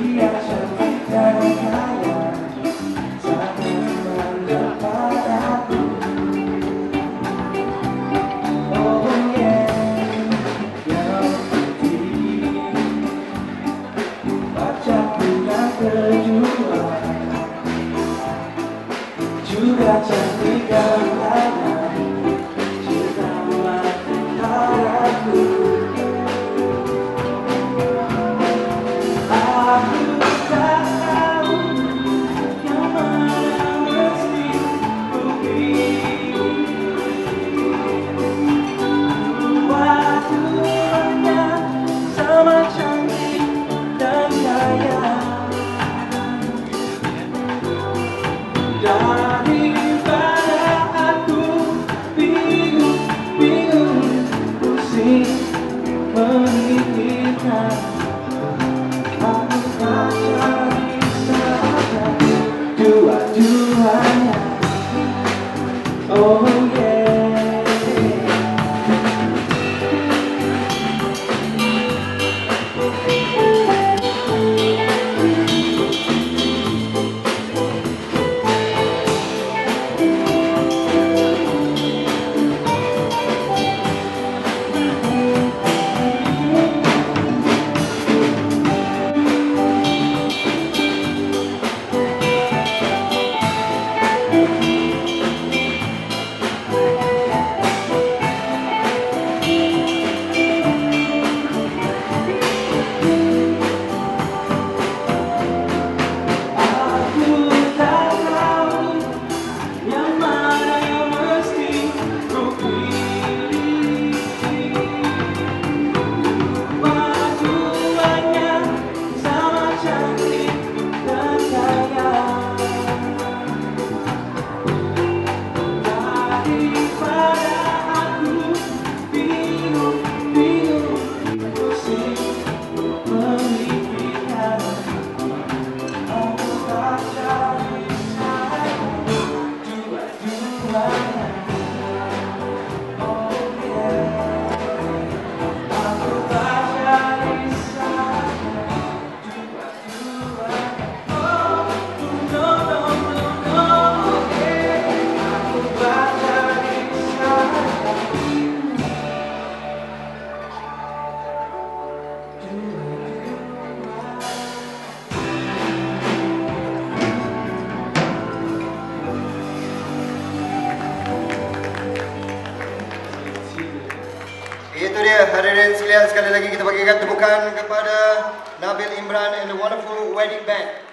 Dia cantik dan kaya, sangat mendapat aku. Oh yeah, yang putih, wajahku yang kedua juga cantik dan kaya, cinta mati haraku. Aku tak tahu yang mana mesti ku pilih. Wajahnya sama cantik dan kaya, daripada aku bingung pusing memikirkan. Aku tak cari saja dua-duanya. Oh yeah. Itu dia hadirin sekalian, sekali lagi kita bagikan tepukan kepada Nabil Imran and the wonderful wedding band.